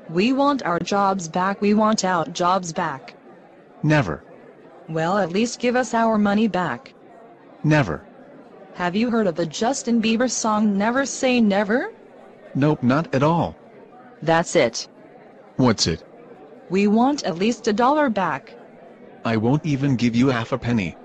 We want our jobs back. We want our jobs back. Never. Well, at least give us our money back. Never. Have you heard of the Justin Bieber song Never Say Never? Nope, not at all. That's it. What's it? We want at least $1 back. I won't even give you half a penny.